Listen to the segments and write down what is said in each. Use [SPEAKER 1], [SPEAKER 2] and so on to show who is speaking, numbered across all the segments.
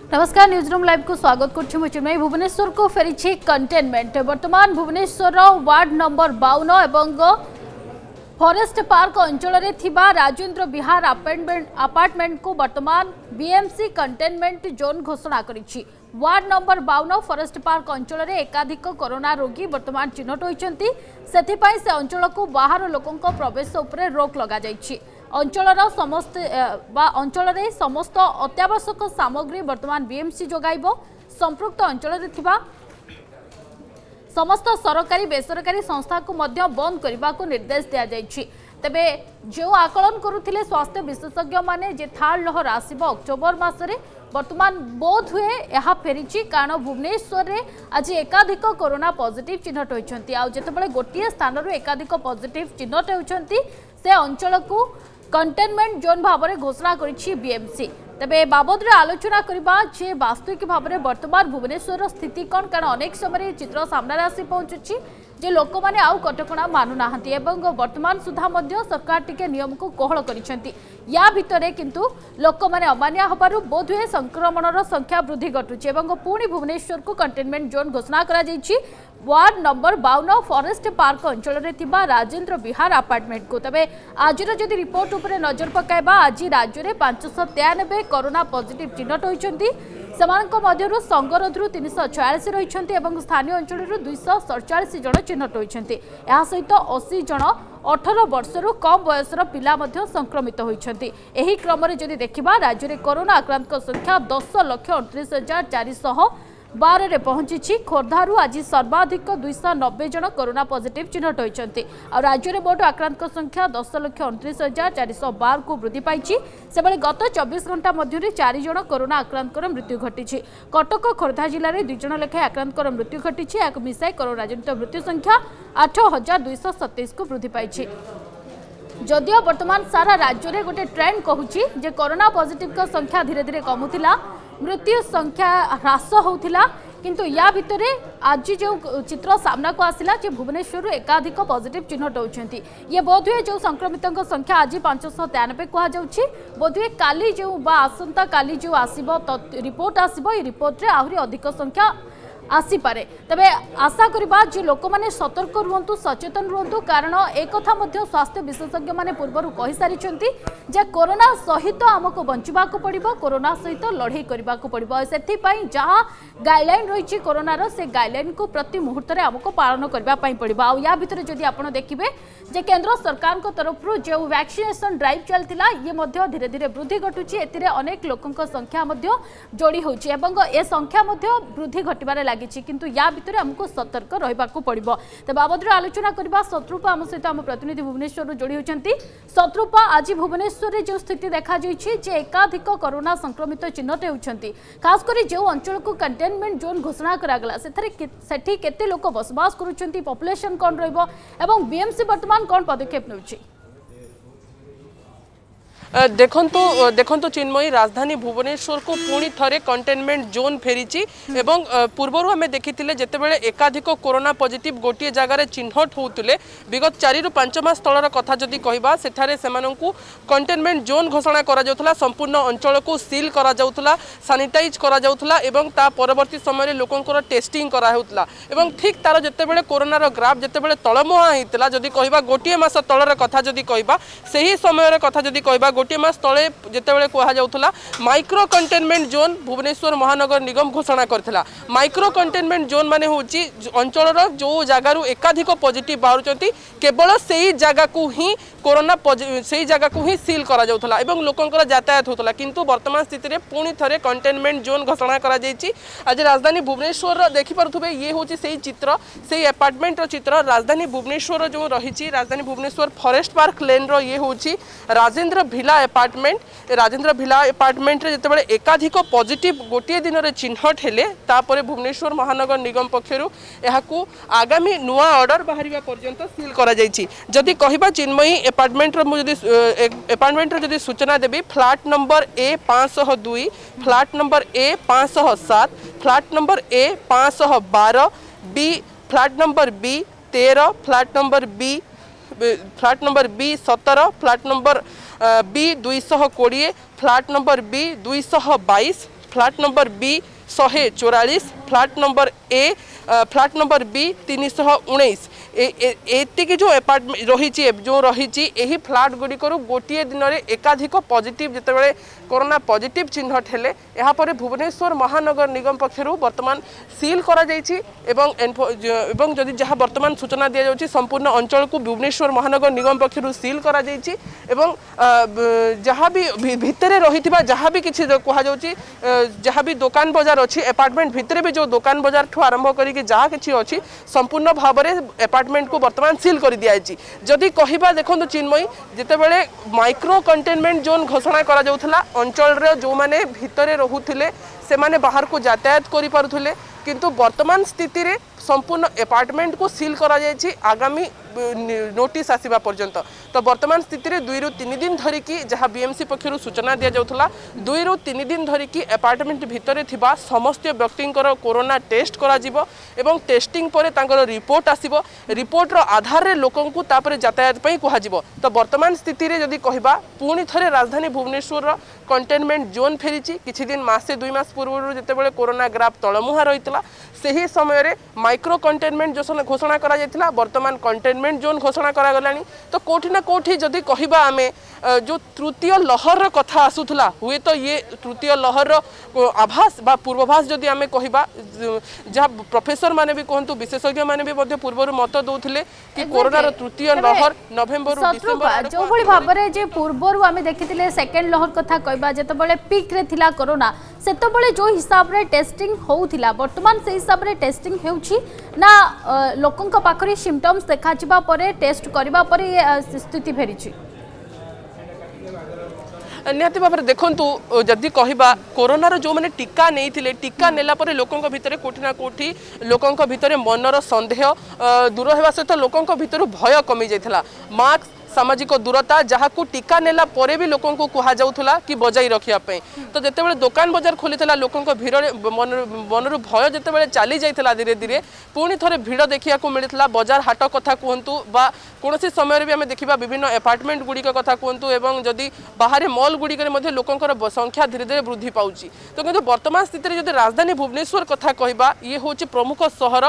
[SPEAKER 1] नमस्कार news room live को स्वागत करुच्ची। भुवनेश्वर को फेरी कंटेनमेंट। वर्तमान भुवनेश्वर वार्ड नंबर 52 एवं फॉरेस्ट पार्क अंचल में राजेंद्र विहार अपार्टमेंट को वर्तमान बीएमसी कंटेनमेंट जोन घोषणा करिछि। वार्ड नंबर 52 फॉरेस्ट पार्क अंचल में एकाधिक कोरोना रोगी वर्तमान चिन्हट होइछन्ति। सेथिपाई से अंचल को बाहर लोकों प्रवेश उपरे रोक लगा जाइछि। अंचल समस्त अत्यावश्यक सामग्री वर्तमान बीएमसी जोगाइबो। संपृक्त अंचल समस्त सरकारी बेसरकारी संस्था को मध्य बंद करने को निर्देश दिया जाइछि। तेबे जो आकलन करुथिले स्वास्थ्य विशेषज्ञ माने जे थर्ड लहर आसिबो अक्टोबर मासरे, वर्तमान बोध हुए यह फेरी कारण भुवनेश्वर रे आज एकाधिक कोरोना पॉजिटिव चिन्हट होइछन्ति। आ जेतेबेले गोटिए स्थान रो एकाधिक पॉजिटिव चिन्हट होइछन्ति से अंचल को कंटेनमेंट जोन भाव में घोषणा करिछि बीएमसी। तेबे बाबद आलोचना करबा जे वास्तविक भाव में वर्तमान भुवनेश्वर स्थिति कौन, कारण अनेक समय चित्र सामने आसी पहुंचुछि जे लोक मैंने आउ कटकणा मानु नाहंती एवं वर्तमान सुधा मध्य सरकार टिके नियम को कोहल करिसेंती। या भितरे किंतु लोक मैंने अमानिया हबारु बोधुए संक्रमणर संख्या वृद्धि घटुछि एवं पुणी भुवनेश्वर को कंटेनमेंट जोन घोषणा करा जाइछि। वार्ड नंबर 52 फॉरेस्ट पार्क अंचल में थिबा राजेंद्र विहार अपार्टमेंट को। तबे आज जदि रिपोर्ट उपरे नजर पकाइबा, आज राज्य में 593 कोरोना पॉजिटिव चिन्हट होइछन्ति। सेमानक मध्यरु संगरोधरु 346 रहिछन्ति एवं स्थानीय अंचल 247 जन चिन्हट होइछन्ति। या सहित 80 जन 18 वर्षरु कम बयसर पिला मध्य संक्रमित होइछन्ति। एही क्रम रे जदि देखिबा, राज्य में कोरोना आक्रांत संख्या 10,29,412 रे पहुंची। खोर्धारू आज सर्वाधिक 290 जन कोरोना पॉजिटिव चिन्हट होइछन्ति। आ राज्य में मोट आक्रांत संख्या 10,29,412 को वृद्धि पाइछि। सेबले गत 24 घंटा मध्य 4 जन कोरोना आक्रांतर मृत्यु घटी। कटक खोर्धा जिले में 2 जन लेखाएं आक्रांतर मृत्यु घटी। या मिसाई कोरोना जनित मृत्यु संख्या 8,227 को वृद्धि पाइछि। जदियो वर्तमान सारा राज्य में गोटे ट्रेंड कहूची जे कोरोना पॉजिटिव का संख्या धीरे धीरे कमुथिला, मृत्यु संख्या ह्रास होउथिला, किंतु या भितरे आज जो चित्र सामना को आसिला जे भुवनेश्वर एकाधिक पॉजिटिव चिन्हट होउछन्ति। ये बोधुए जो संक्रमितों संख्या आज 593 कहा जाउछि। बोधुए काली जो बा आसंता काली जो आसीबो रिपोर्ट आसीबो, ये रिपोर्ट रे आहुरी अधिक संख्या आसी पारे। तबे आशा करिबा जे लोक माने सतर्क रुहंतु, सचेतन रुहंतु, कारण एक कथा मध्य स्वास्थ्य विशेषज्ञ माने पूर्वरु कहि सारिछन्ति जे कोरोना सहित हमको बंचिबा को पड़िबो, कोरोना सहित लड़ाई करबा को पड़िबो। सेथि पई जहां गाइडलाइन रहिछि कोरोना रो, से गाइडलाइन को प्रति मुहूर्त रे हमको पालन करबा पई पड़िबो। आ या भितर जदि आपण देखिबे जे केंद्र सरकार को तरफ रु जो वैक्सीनेशन ड्राइव चलतिला, ये मध्य धीरे धीरे वृद्धि घटुछि। एतिरे अनेक लोकंक संख्या मध्य जोड़ी होछि एवं ए संख्या मध्य वृद्धि घटिबारे लागिछि, किंतु या भितर हमको सतर्क रहबा को पड़िबो। त बाबद आलोचना करबा शत्रुपा आम सहित आम प्रतिनिधि भुवनेश्वर जोड़ी होचंती। शत्रुपा, आज भुवनेश्वर रे जो स्थिति देखा जाइछि जे एकाधिक कोरोना संक्रमित चिन्हट होउछंती, खास करी जो अंचल को कंटेनमेंट जोन घोषणा करा गला सेठी केते लोक बसवास करूछंती, पॉपुलेशन कोन रहइबो एवं बीएमसी वर्तमान कौन पदक्षेप नउछि?
[SPEAKER 2] देखंतु चिन्मयी, राजधानी भुवनेश्वर को पुणी थरे कंटेनमेंट जोन फेरी एवं पूर्वर आम देखी जितेबाला एकाधिक कोरोना पॉजिटिव गोटे जगार चिन्हट होते विगत 4 ରୁ 5 मास तलर कथा जदि कहबा, सेठारे सेमानंकु कंटेनमेंट जोन घोषणा करा जाउथला, संपूर्ण अंचल को सील करा जाउथला, सैनिटाइज करा जाउथला एवं ता परवर्ती समय लोकंकर टेस्टिंग करा होउथला एवं ठीक तार जितेबाला कोरोनार ग्राफ जितेबाला तळमुहा होइतला, जदि कहबा गोटे मास तलर कथा जदि कहबा, सही समय कथा जदि कहबा गोटे मास तले जितेबाला कहा जाउथला माइक्रो कंटेनमेंट जोन भुवनेश्वर महानगर निगम घोषणा करथिला। माइक्रो कंटेनमेंट जोन माने होची अंचलर जो जगारु एकाधिक पॉजिटिव बाहुचंती, केवल सेही जगह को ही कोरोना सेही जगह को ही सील करा जाउथला एवं लोकंकर यातायात होतला, किंतु वर्तमान स्थिति रे पुणी थरे कंटेनमेंट जोन घोषणा करा जायछि। आज राजधानी भुवनेश्वर देखि पारुथबे, ये होची सेही चित्र, सेही अपार्टमेंट रो चित्र। राजधानी भुवनेश्वर जो रहिछि, राजधानी भुवनेश्वर फॉरेस्ट पार्क लेन रो ये होची राजेंद्र भिला अपार्टमेंट। राजेंद्र भिला अपार्टमेंट रे जितेबाला एकाधिक पॉजिटिव गोटे दिन रे चिन्हट हेले, तापरे भुवनेश्वर महानगर निगम पक्षरु एहाकू आगामी नुआ ऑर्डर बाहरिबा पर्यंत सील करा जायछि। जदि कहिबा चिन्मयी अपार्टमेंट रो अपार्टमेंट रो जदि सूचना देबी, flat number A 502, flat number A 507, flat number A 512, B flat number B 13, flat number B 17, flat number B 220, flat number B 222, flat number B 144, flat number A, flat number B 319 एतिक जो apartment रही यही flat गुड़िकर गोटे दिन में एकाधिक positive जितेबाला corona positive चिन्हट हेले यापर भुवनेश्वर महानगर निगम पक्षर वर्तमान सील करा एवं जदि जहाँ वर्तमान सूचना दि जाउछि संपूर्ण अंचल को भुवनेश्वर महानगर निगम पक्षर सील करा एवं जहाँ भी भितर रही जहाँ भी किसी कह जहाँ भी दुकान बजार अच्छी अपार्टमेंट भितर भी जो दुकान बजार ठू आरंभ करके जहाँ किसी अच्छी संपूर्ण भाव में अपार्टमेंट को वर्तमान सील कर दिखाई जदि कहवा देखो चिन्मयी जितेबाला माइक्रो कंटेनमेंट जोन घोषणा करा जाउथला अंचल रे जो माने भितरे रहुथिले से माने बाहर को यातायात करि पारुथिले किंतु वर्तमान स्थिति रे संपूर्ण अपार्टमेंट को सील करा जायछि आगामी नोटिस आसीबा पर्यंत। तो वर्तमान स्थिति रे 2 ରୁ 3 दिन धरिकी जहाँ बीएमसी पक्षर सूचना दि जाउथला 2 ରୁ 3 दिन धरिकी अपार्टमेंट भितरे थिबा समस्त व्यक्तिंकर कोरोना टेस्ट करा जिवो एवं टेस्टिंग परे तांकर रिपोर्ट आसीबो रिपोर्ट रो आधार रे लोकन को तापरे यातायात पई कहा जिवो। तो वर्तमान स्थिति रे जदि कहबा पुणी थरे राजधानी भुवनेश्वर रो कंटेनमेंट जोन फेरिछि किछि दिन मासे 2 मास पूर्व जेतेबेले कोरोना ग्राफ तळमुहा रहितला सही समय रे माइक्रो कंटेनमेंट जो घोषणा करा जायतिला वर्तमान कंटेनमेंट जोन घोषणा करा गलानी। तो कोठी ना कोठी जदि कहबा आमे जो तृतीय लहर कथा आसुथला हुए तो ये तृतीय लहर आभास बा पूर्वाभास जदि आमे कहबा जहाँ प्रोफेसर माने भी कहतु विशेषज्ञ माने भी पूर्व मत दौले कि कोरोना रो तृतीय लहर नवेम्बर डिसेम्बर
[SPEAKER 1] जो भली भाबरे जे पूर्वरु आमे देखिथिले सेकेंड लहर कथा कहबा जेतबेले पीक रे थिला कोरोना सेतबेले जो हिसाब रे टेस्टिंग होउथिला वर्तमान से हिसाब रे टेस्टिंग हेउछि ना लोकन का पाखरी सिम्पटम्स देखा जिबा परे टेस्ट करबा परे स्थिति फेरिछि
[SPEAKER 2] निहाती भाव में देखु जदि कहबा कोरोनार जो मैंने टीका नहीं टीका नेला परे लोकों भितर कोठी ना कोठी लोकों भितर मनर संदेह दूर होगा सहित लोकों भितर भय कमी जाइथिला मास्क सामाजिक दूरता जहाँ को टीका नेला परे भी लोकों को कहा जाउथला कि बजाई रखिया पे। तो जेतेबेले दुकान बजार खोलीला लोकों भीड़ मनर भय जेतेबेले चली जाइथिला धीरे धीरे पुणी थरे भीड़ देखिया को मिलता बजार हाट कथा कहतु बा कौन समय भी आम देखा विभिन्न अपार्टमेंट गुड़िक कथा कहतु एवं जदि बाहर मल गुड़िक लोकों संख्या धीरे धीरे वृद्धि पाउछि। तो किंतु वर्तमान स्थिति में जब राजधानी भुवनेश्वर कथा कहबा ये हूँ प्रमुख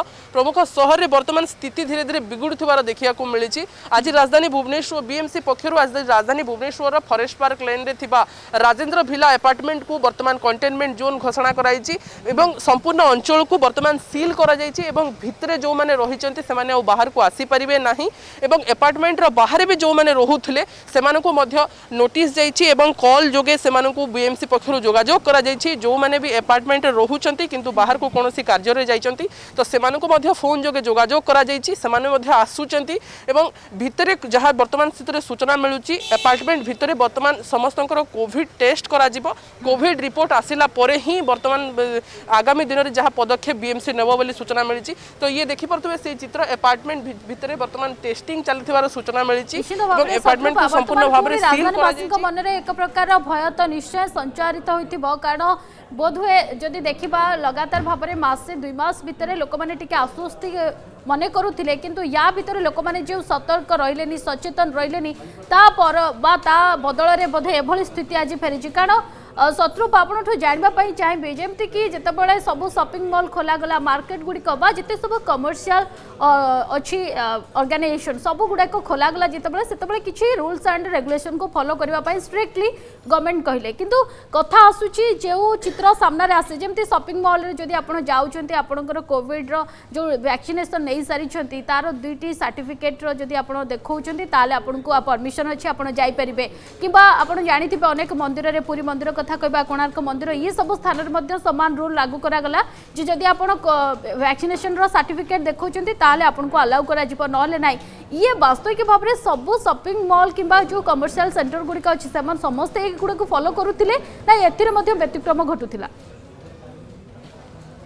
[SPEAKER 2] सहर वर्तमान स्थिति धीरे धीरे बिगुड़ुथिबार देखिया को मिली। आज राजधानी भुवनेश्वर बीएमसी पक्षर आज राजधानी भुवनेश्वर फॉरेस्ट पार्क लाइन रे थिबा राजेंद्र भिला अपार्टमेंट को वर्तमान कंटेनमेंट जोन घोषणा कराई एवं संपूर्ण अंचल को वर्तमान सील करा जायछि एवं भितरे जो माने रहिचंती से माने बाहर को आसी परिबे नाही एवं अपार्टमेंट रो बाहर भी जो माने रहुथिले सेमानन को मध्य नोटिस जायछि एवं कॉल जोगे सेमानन को बीएमसी पक्षर जोगाजोग करा जायछि जो माने भी अपार्टमेंट रे रहुचंती किंतु बाहर को कोनोसी कार्य रे जायचंती तो सेमानन को मध्य फोन जोगे जोगाजोग करा जायछि सेमाने मध्य आसुचंती एवं भितरे जहाँ वर्तमान स्थित सूचना मिलूची अपार्टमेंट भितर वर्तमान समस्त कोविड टेस्ट करा जिवो कोविड रिपोर्ट आसिला परे ही वर्तमान आगामी दिन में जहाँ पदक्षेप बीएमसी नेबो बोली सूचना मिली। तो ये देखि परतबे से चित्र अपार्टमेंट भितर वर्तमान टेस्टिंग चलथिबार सूचना मिली अपार्टमेंट को संपूर्ण भाव में सील करा जायछि।
[SPEAKER 1] मन रे एक प्रकार भय तो निश्चय संचारित होइतिबो कारण बोधुए जदि देखिबा लगातार भाव में मासे 2 मास भितर लोक माने टिके आश्वस्ति मने करुथिले किंतु या भितर लोक माने जे सतर्क रहिलेनी सचेतन रहिलेनी ता पर बा ता बदल रे बोधे एभली स्थिति आज फेरिछि। कारण शत्रु आपठू जानवाई चाहिए जमती कि जितेबाला सब शॉपिंग मॉल खोला गला मार्केट गुड़िक जिते सब कमर्शियल अच्छी ऑर्गेनाइजेशन सब गुड़ाक खोला गला जितेबाला से किसी रूल्स एंड रेगुलेशन को फॉलो करने स्ट्रिक्टली गवर्नमेंट कहले किंतु कथा आसूची जो चित्र सामने आसे जमती शॉपिंग मॉल रे जदि आपण जाउछंती आपणकर कोविड रो जो वैक्सीनेशन नहीं सारी तार 2टी सर्टिफिकेट रो जदि आपण देखौछंती ताले आपनको परमिशन अछि आपण जाई परिबे किबा आपण जानिथिबे अनेक मंदिर रे पुरी मंदिर कथा कहबा कोणार्क मंदिर ये सब स्थान रे समान रूल लागू करा गला जे जदि आपण वैक्सीनेशन रो सर्टिफिकेट देखौछंती ताले आपनको अलाउ करा जिवो नले नाही। ये वास्तविक भाव में सब शॉपिंग मॉल किंबा जो कमर्शियल सेंटर गुड़िक अच्छी से समस्त गुड़ा फॉलो करुले ना एथिरे व्यतिक्रम घटुला।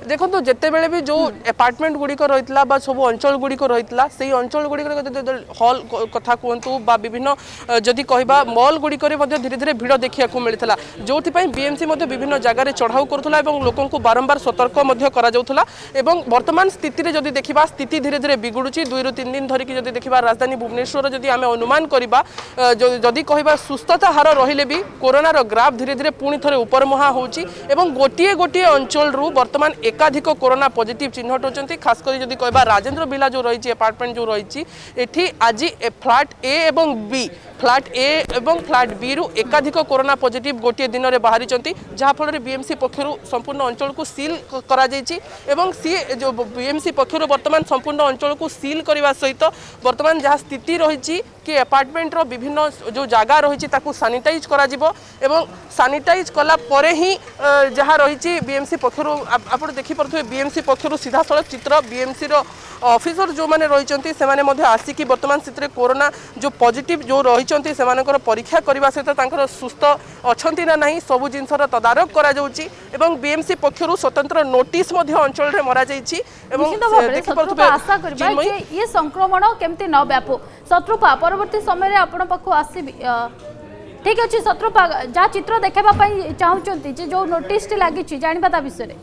[SPEAKER 2] देखो जितेबले भी जो अपार्टमेंट गुड़िक रही बा सब अंचल गुड़िक रही से अंचल गुड़िक हल कथा कहतु विभिन्न जदि कहवा मल गुड़िक धीरे धीरे भिड़ देखा मिलता जो बीएमसी विभिन्न जगार चढ़ाऊ करुला लोकों को बारंबार सतर्क वर्तमान स्थिति में जदि देखा स्थिति धीरे धीरे बिगुड़ी 2 ରୁ 3 दिन धरिकी जदि देखा राजधानी भुवनेश्वर जदि आम अनुमान करवा जदि कहवा सुस्थता हार रहिले भी कोरोनार ग्राफ धीरे धीरे पुणी थे ऊपर मुहा होची एवं गोटे गोटे अंचल वर्तमान एकाधिक कोरोना पॉजिटिव चिन्हट होती खासकर जदि कहवा राजेंद्र बिला जो रही अपार्टमेंट जो रही एठी आज फ्लैट ए एवं बी फ्लैट ए एवं फ्लैट बी रु एकाधिक कोरोना पॉजिटिव गोटे दिन में बाहरी जहाँफल बीएमसी पक्षर संपूर्ण अंचल को सील करा एवं सी जो बीएमसी पक्षर वर्तमान संपूर्ण अंचल को सील करने सहित वर्तमान जहाँ स्थिति रही कि अपार्टमेंट रो विभिन्न जो जगह रही सानिटाइज करा एवं सानिटाइज कला परे ही जहाँ रही बीएमसी पक्षर आप देखिपे बीएमसी पक्षर सीधा सड़क चित्र बीएमसी रो ऑफिसर जो मैंने रही से आसिकी वर्तमान स्थिति कोरोना जो पॉजिटिव जो रही परीक्षा करने सहित सुस्थ अच्छा ना नहीं सबू जिनसर तदारक करा जाउची एवं बीएमसी पक्षर स्वतंत्र नोटिस अंचल में मरा जाइछि एवं
[SPEAKER 1] आशा करबा जे ये संक्रमण केमती न व्यापो शत्रुपा परवर्ती समय आपण पाखु आसीबी ठीक अच्छे शत्रुपा जहाँ चित्र देखा चाहते जो नोटिस टी लगी जानवा ता विषय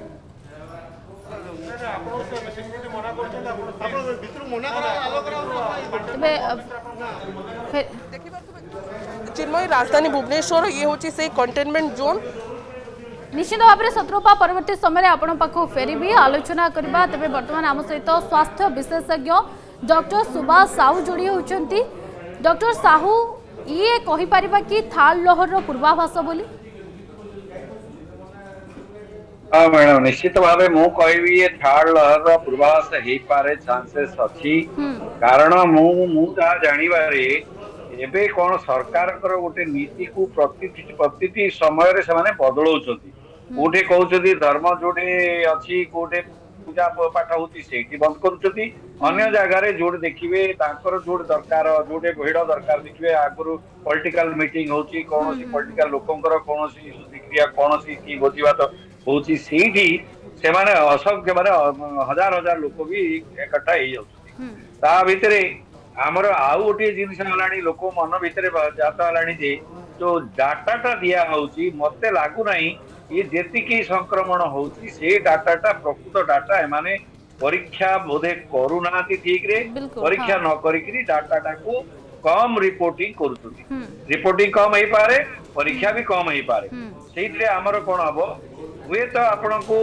[SPEAKER 2] चिन्मयी राजधानी भुवनेश्वर ये हूँ से कंटेनमेंट जोन
[SPEAKER 1] निश्चित भाव में शत्रुपा परवर्ती समय आपण पाखु फेरबी आलोचना करबा तबे वर्तमान आम सहित स्वास्थ्य विशेषज्ञ डॉक्टर सुभाष साहू जोड़ी होती डॉक्टर साहू ये कहि परिबा कि थर्ड लहर रो पूर्वाभास बोली
[SPEAKER 3] हाँ मैडम निश्चित भाव मु कहबी ये थर्ड लहर रो पूर्वाभास हे पारे चांसेस अछि कारण मु जहाँ जानिबारे एबे कोन सरकार कर गोटे नीति को प्रति समय रे से माने बदलौछथि कोठे कहउछथि धर्म जोडे अछि कोठे पूजा पाठ होती सेठी बंद करूछथि अन्य जगह जोड़े देखिए जोड़े दरकार जोड़े भिड़ दरकार देखिए आगु पॉलिटिकल मीटिंग होची कौन सी पॉलिटिकल लोकंकर कौन सी क्रिया कौन सी की भोजीभात होची सेठी से माने असंख्य माने हजार हजार लोक भी एकठा हो जाउछथि ता भितरे आमर आउ गोटे जिनिस हलाणी लोक मन भितर जात हलाणी जे जो डाटाटा दिया होची मते लागू नाही ये जेतिकी संक्रमण होची से डाटाटा प्रकृत डाटा एमाने परीक्षा बोधे करूना ठीक रे परीक्षा न करिकरी डाटाटा को कम रिपोर्टिंग करूछथि रिपोर्टिंग कम हे पारे परीक्षा भी कम हे पारे सेइतरे हमर कोन हबो वे तो आपन को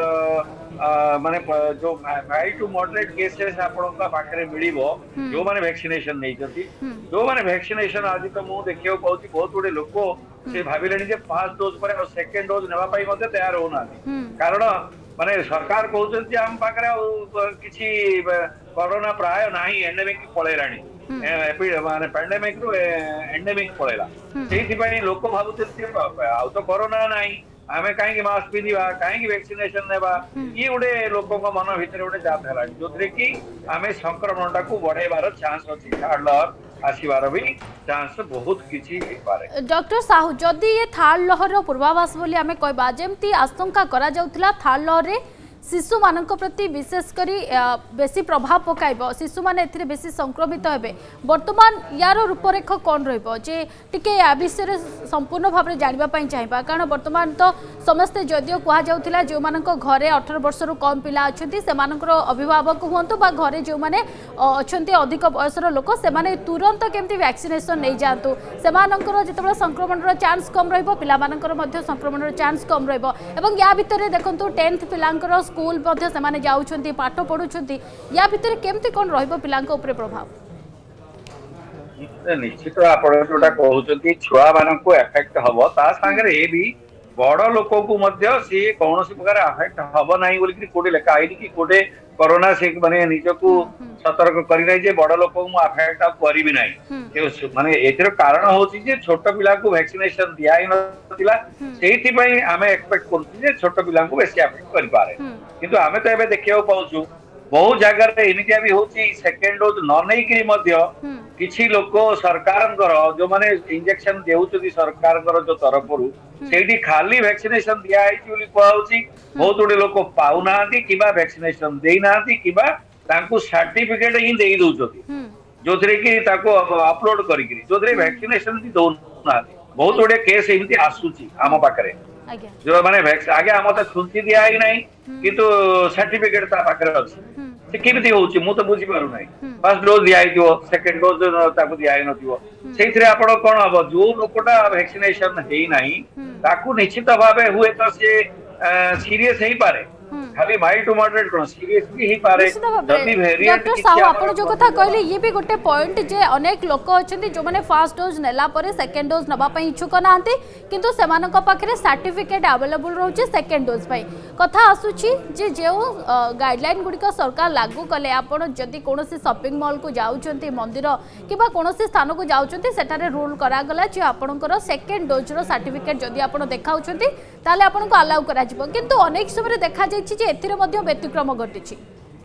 [SPEAKER 3] माने जो हाई टू मॉडरेट केसेस आपन का पाखरे मिलिबो जो माने वैक्सीनेशन नै जति जो माने वैक्सीनेशन आज तो मु देखियो पाउची बहुत बडे लोक से भाबिलेनी जे 5 डोज पर और सेकंड डोज नेबा पाई मध्ये तैयार होना कारण माने सरकार कहउछन जे हम पाखरे किछि कोरोना प्राय नाही एंडेमिक पळेलानी माने पैंडेमिक रो एंडेमिक पळेला सेहि पई लोक भाबुछन जे आ तो कोरोना नाही आमे कहीं मास्क पिंधा कहीं वैक्सीनेशन नेबा ये गोटे लोक मन भितर गोटे जात है जो कि आमे संक्रमण को बढ़ेबार चांस अच्छी थर्ड लहर आसबार भी चांस बहुत किछि पारे
[SPEAKER 1] डॉक्टर साहू जदि ये थर्ड लहर पूर्वाभास बोली आमे कहबा जेमती आशंका करा जाउथला थर्ड लहर रे शिशु मानक प्रति विशेषकर बेसी प्रभाव पकाइब शिशु माने एथिरे बेसी संक्रमित हेबे वर्तमान यार रूपरेख कौन रहिबो जे टिके या विषय संपूर्ण भाव में जानबा पई चाहिबा कारण वर्तमान तो समस्ते जदियो कुहा जाउथिला जो मानक घरे 18 वर्ष रु कम पिला अछंती से मानकर अभिभावक हुंतु बा घरे जो माने अछंती अधिक बयसर लोक से माने तुरंत केमती वैक्सीनेशन नै जातु से मानकर जेतबे संक्रमण रो चांस कम रहिबो पिला मानकर मध्ये संक्रमण रो चांस कम रहिबो एवं या भितरे देखंतु 10th पिलांकर स्कूल मध्ये से माने जाउछंती पाठ पढुछंती या भितरे केमती कोन रहिबो पिलांक ऊपर प्रभाव
[SPEAKER 3] निश्चित आपण जोटा कहउछंती छुआ माननको इफेक्ट हबो ता संगे ए भी बड़ लोक को मध्य सी कौन प्रकार अफेक्ट हम ना बोलिक कोटे लेखा आई कि कोटे कोरोना से माने निजको सतर्क करी जे बड़ लोक को अफेक्ट करी ना माने एतिर कारण होची जे छोट पिला को वैक्सीनेशन दिया ही नथिला सेहि पई हमें एक्सपेक्ट करथि जे छोट पिला को बेसी अफेक्ट करि पारे किंतु हमें तो एबे देखियो पाउछु बहुत जगह एमितिया भी होची सेकेंड डोज न नै कि मध्य किछि लोक सरकार जो माने इंजेक्शन देउछथि सरकार जो तरफ रु सेठी खाली वैक्सीनेशन दिया आइछि बोली कहउछि बहुत गुडे लोक पाउ नांती किबा वैक्सीनेशन देई नांती किबा तांकु सर्टिफिकेट ही देई दोछथि जोथरे कि ताको अपलोड करिकरी जोथरे वैक्सीनेशन भी दो नांती बहुत गुडे केस एमिति आसुछि आम पाखरे जो माने आगे आम तो छुंची दिया ही नहीं किंतु सर्टिफिकेट ता पाखरे अछि से केमिति होउछि मु तो बुझी पारु नाही फर्स्ट डोज दिया आइथिबो सेकंड डोज ताको दिया आइ नथिबो सेइथरे आपण कोन हबो जो लोकटा वैक्सीनेशन हेई नाही ताकू निश्चित भाबे हुए तो से सीरियस हेई पारे खाली माइल्ड टू मॉडरेट कोन सीरियस भी ही पारे जदी वेरिएंट
[SPEAKER 1] डॉक्टर साहू आपण जो कथा कहले ये भी गोटे पॉइंट जे अनेक लोक अछंती जो माने फर्स्ट डोज नेला परे सेकंड डोज नबा पई इच्छुक नांती किंतु सेमानक पाखरे सर्टिफिकेट अवेलेबल रहउची सेकंड डोज पई कथा आसुची जे जे गाइडलाइन गुडी का सरकार लागू कले आपण जदी कोनोसी शॉपिंग मॉल को जाउचंती मंदिर किबा कोनोसी स्थान को जाउचंती सेटारे रूल करा गला जे आपणकर सेकंड डोज रो सर्टिफिकेट जदी आपण देखाउचंती ताले आपण को अलाउ करा जिवो किंतु अनेक समय देखा जायछि एथिरे मध्य व्यतिक्रम घटिछि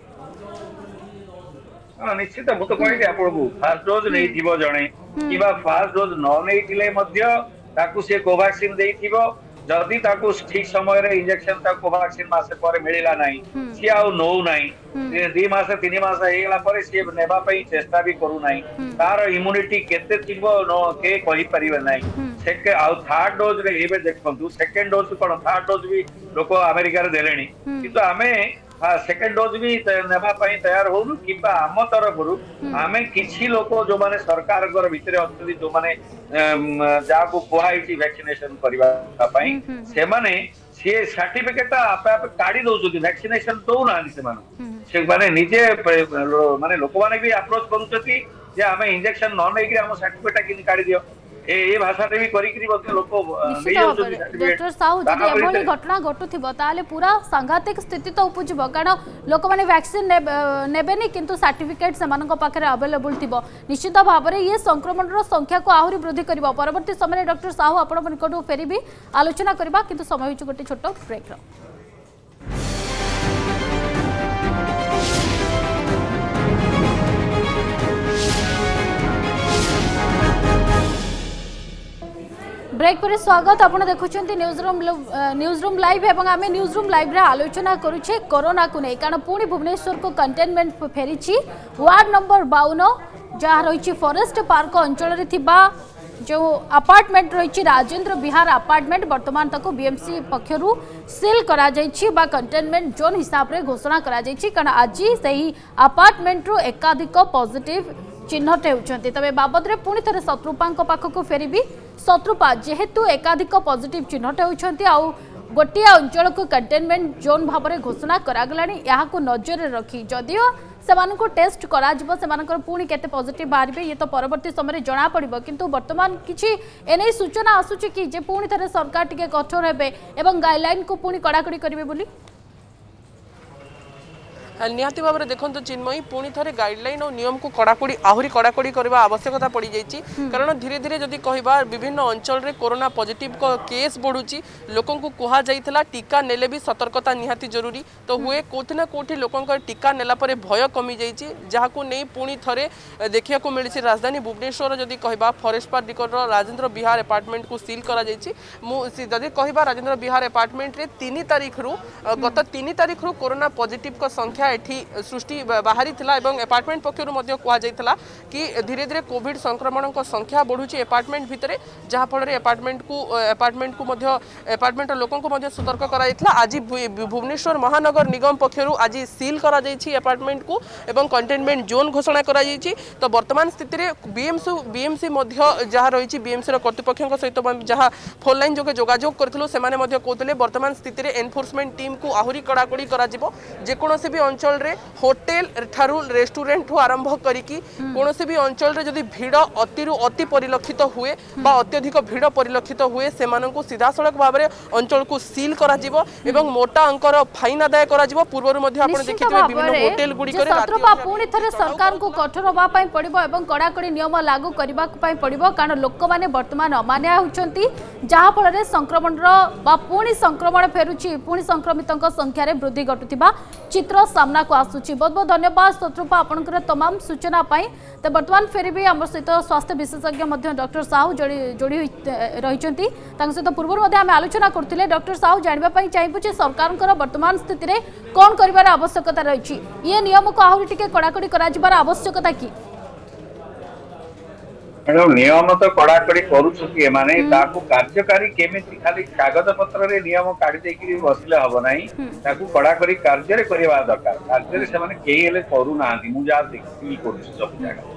[SPEAKER 3] निश्चित मु तो कहली आपको फर्स्ट डोज नहीं थिबो जणे किबा फर्स्ट डोज न नहीं थिले मध्य ताकू से कोवैक्सीन देई थिबो जदी ताकू ठीक समय रे इंजेक्शन ता कोवैक्सीन मासे पर मिलिला नाही सी आउ नो नाही 2 मास 3 मास हेला पर सी नेबा पई चेष्टा भी करू नाही तार इम्यूनिटी केते थिबो नो के कहि परिबे नाही सेके आउ थर्ड डोज रे एबे देखंतु सेकंड डोज कोन थर्ड डोज भी लोक अमेरिका रे देलेनी किंतु हमें सेकंड डोज भी नेबा पई तैयार होनु किबा आम तरफ रु हमें किछि लोक जो माने सरकार घर भितरे अछथि जो माने जाको कोहाइछि वैक्सीनेशन करबा पई से माने से सर्टिफिकेट आपे आपे काढी दउछथि वैक्सीनेशन दउ ना से माने निजे माने लोक माने भी अप्रोच करूछथि जे हमें इंजेक्शन न नै कि हम सर्टिफिकेट किनि काढी दियो ए भाषा रे भी करिकरी बते लोक
[SPEAKER 1] डॉक्टर साहू जदि एभली घटना घटुथिबो ताले पूरा सांघातिक स्थिति तो उपजिबो कारण लोक माने वैक्सीन नेबेनी किंतु सर्टिफिकेट सेमानक पाखरे अवेलेबल थिबो निश्चित भाव रे ये संक्रमण रो संख्या को आहुरी वृद्धि करबो परवर्ती समय डॉक्टर साहू आपण निकटू फेरिबी आलोचना करबा किंतु समय होइछ गोटे छोट ब्रेक रो ब्रेक पर स्वागत आपन देखुछंती न्यूज रूम लाइव एवं आमे न्यूज रूम लाइव रे आलोचना करूछे कोरोना को नै कारण पुणी भुवनेश्वर को कंटेनमेंट फेरिछि वार्ड नंबर 52 जहाँ रही फॉरेस्ट पार्क अंचल रे थिबा जो अपार्टमेंट रही राजेंद्र विहार अपार्टमेंट बर्तमान तक बीएमसी पक्षरु सील करा जायछि बा कंटेनमेंट जोन हिसाब रे घोषणा करा जायछि कारण आज सही अपार्टमेंट रो एकाधिक पॉजिटिव चिन्हट होउछंती तबे बाबद रे पुणी थरे शत्रुपांक पाखको फेरिबी शत्रुपा जेहेतु एकाधिक पॉजिटिव चिन्हट होउछंती आ गोटे अंचल को कंटेनमेंट जोन भाव में घोषणा करागलानी यहाँ को नजर रखी जदियो से टेस्ट करा पुणी केते पॉजिटिव बाहर ये तो परवर्ती समय जना पड़ो किंतु वर्तमान किसी एने सूचना आसुची कि जे पुणी थरे सरकार टिके कठोर हेबे एवं गाइडलाइन को पुणी कड़ाकड़ी करिवे बोली
[SPEAKER 2] निहाती भाव में देखो चिन्मयी पुणी थे गाइडलाइन और नियम को कड़ाकड़ी आहरी कड़ाकड़ी करने आवश्यकता पड़ जाइए कारण धीरे धीरे जदि कहबा विभिन्न अंचल में कोरोना पॉजिटिव को केस बढ़ुची लोकों को कहा जाइथिला टीका नेले भी सतर्कता निहाती जरूरी तो हुए कोथि ना कोथि लोकों टीका नेला परे भय कमी जाइए जहां नहीं पुणी थे देखा को मिली राजधानी भुवनेश्वर जदि कहबा फॉरेस्ट पार्क निकट राजेंद्र विहार अपार्टमेंट को सील करा जदि कहबा राजेंद्र विहार अपार्टमेंट रे 3 तारीख रु गत 3 तारीख रु कोरोना पॉजिटिव को संख्या एठी सृष्टि बाहरी थिला एवं अपार्टमेंट पक्षरु मध्य कहा जाइथिला कि धीरे धीरे कोविड संक्रमण को संख्या बढ़ुची अपार्टमेंट भितरे जहाँ फल अपार्टमेंट को मध्य अपार्टमेंट लोकों को मध्य सतर्क करा जाइथिला आज भुवनेश्वर महानगर निगम पक्षरु आज सील करा जाइछि अपार्टमेंट को एवं कंटेनमेंट जोन घोषणा करा जाइछि तो वर्तमान स्थिति रे बीएमसी मध्य जहाँ रही बीएमसी कर्तृपक्षों सहित जहाँ फोन लाइन जोगे जोगाजोग करथिलु सेमाने मध्य कहते वर्तमान स्थिति रे एनफोर्समेंट टीम को आहरी कड़ाकड़ी करा जिवो जेकोनोसी भी अंचल रे होटेल ठारू रेस्टोरेंट ठू आरंभ करिकी कोनोसी भी अंचल रे जदि भीड़ अति परिलक्षित हुए बा अत्यधिक भीड़ परिलक्षित हुए सेमानंकु सीधा सड़क भाव में अंचल को सील करा जिवो एवं मोटा अंकर फाइन आदाय करा जिवो पूर्व मध्य आपण देखिथिबे विभिन्न होटेल गुडी करे
[SPEAKER 1] सत्रपा पुणी थरे सरकार को कठोर होबा पई पड़िबो एवं कड़ाकड़ी नियम लागू करबा पई पड़िबो कारण लोक माने वर्तमान अमान्य होउचंती जहाँ फल रे संक्रमण रो बा पुणी संक्रमण फेरुची पुणी संक्रमितों संख्या रे वृद्धि घटुथिबा चित्र सामना को आसुची। बहुत बहुत धन्यवाद शत्रुपा आपनकर तमाम सूचना पाई। तो वर्तमान फेर भी आम सहित स्वास्थ्य विशेषज्ञ डॉक्टर साहू जोड़ी रही सहित पूर्व आम आलोचना करते। डॉक्टर साहू जानवाई चाहिए सरकार वर्तमान स्थित में कौन कर आवश्यकता रही ये नियम को आहरी टिके कड़ाकड़ी कर आवश्यकता कि
[SPEAKER 3] मैडम नियम तो कड़ाकड़ी कार्यकारी केमिति खाली कागज पत्र रे नियम काढ़ी देकरी बसले हबो नाही ताकू कड़ाकड़ी कार्य करबा दरकार कार्य से माने केही हेले करू नांती मु जा देखि कोशिश सब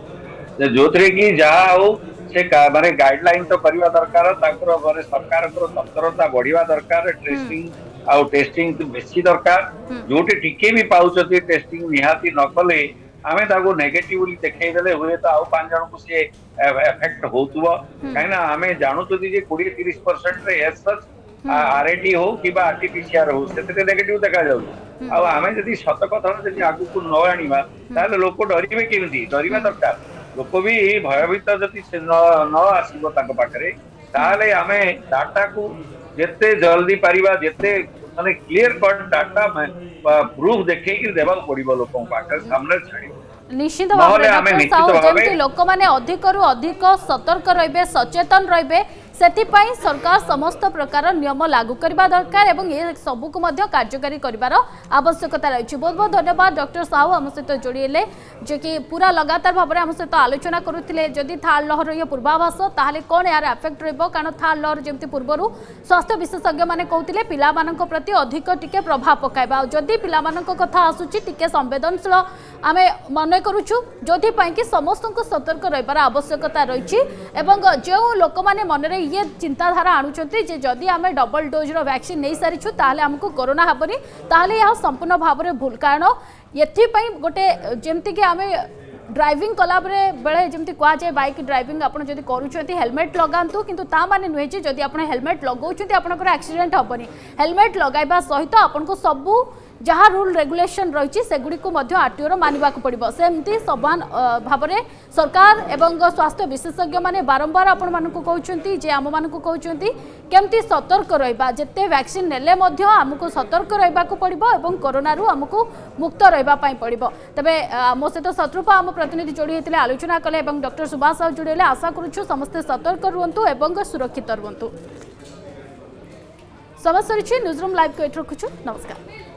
[SPEAKER 3] जगह जो थरे की जा हो से माने गाइडलाइन तो करबा दरकार ताकर माने सरकार को तत्परता बढ़िया दरकार ट्रेसिंग आउ टेस्टिंग तो बेसी दरकार जोटे टिके भी पाउचती टेस्टिंग निहाती न कले आमे ताको नेगेटिवली देखाई देले हुए तो आउ 5 जन को से इफेक्ट होतुवा काइना आमे जानु तो जे 20-30% रे एस सच आरएटी हो किबा आरटीपीसीआर हो सेते नेगेटिव देखा जाउ आ आमे जदी सत कथा जदी आगु को न आनिबा ताले लोक डरिबे केमिति डरिबा दरकार लोक भी भयभीत जदी न आसीबो ताको पाखरे ताले आमे डाटा को जेते जल्दी पारिबा जेते माने क्लियर कट डाटा प्रूफ देखे कि देबा पड़िबो लोकन पाखरे सामने छाड़ी
[SPEAKER 1] निश्चित भाव में लोक मैंने अधिक रु अधिक सतर्क रहिबे सचेतन रहिबे सेतिपाई सरकार समस्त प्रकार नियम लागू करबा दरकार एवं ये सबू को मध्य कार्यकारी करिवार आवश्यकता रही। बहुत बहुत धन्यवाद डॉक्टर साहू आम सहित जोड़े जे कि पूरा लगातार भाव में आम सहित आलोचना करुले जदि थार्ड लहर ये पूर्वाभास ताहले कौन यार एफेक्ट रहिबो कारण थार्ड लहर जमती पूर्व स्वास्थ्य विशेषज्ञ मैंने कहते पिला प्रति अधिक टिके प्रभाव पकाइबा जदि पिला कथा आसुची टिके संवेदनशील आमे मन करूछु जोथि पई कि समस्त को सतर्क रहिबार आवश्यकता रही जो लोक माने मन रे ये चिंताधारा आणुचंती जे जदि आमे डबल डोज रो वैक्सीन नहीं सारिछु ताहले हमको कोरोना हबनी ताहले यह संपूर्ण भाव रे भूल कारण एथि पई गोटे जेमति कि आमे ड्राइविंग कला बेले जमी कह जाए बाइक ड्राइविंग आपड़ जब करुँच हेलमेट लगातु किंतु ता माने नुहे जदि आप हेलमेट लगाउछंती आपनकर एक्सीडेंट हेबनी हेलमेट लगाइबा सहित आपनको सबू जहाँ रूल रेगुलेशन रही सेगुड़ी को आरटीओ मानवा पड़ो सेमती समान भाव में सरकार एवं स्वास्थ्य विशेषज्ञ माने बारंबार आपण मानक कहउछंती जे आम मानक कहउछंती केमती सतर्क रहिबा जेते वैक्सीन नेले मध्य आमको सतर्क रहिबा को पड़िबो एवं कोरोना रु आमको मुक्त रहिबा पई पड़िबो। तबे मो सहित शत्रुपा आम प्रतिनिधि जोड़ी हेतिले आलोचना कले एवं डॉक्टर सुभाष साहू जोड़ेले आशा करूछु समस्त सतर्क रुहंतु एवं सुरक्षित रुहंतु। समस्त न्यूज़रूम लाइव को एट रखुछु। नमस्कार।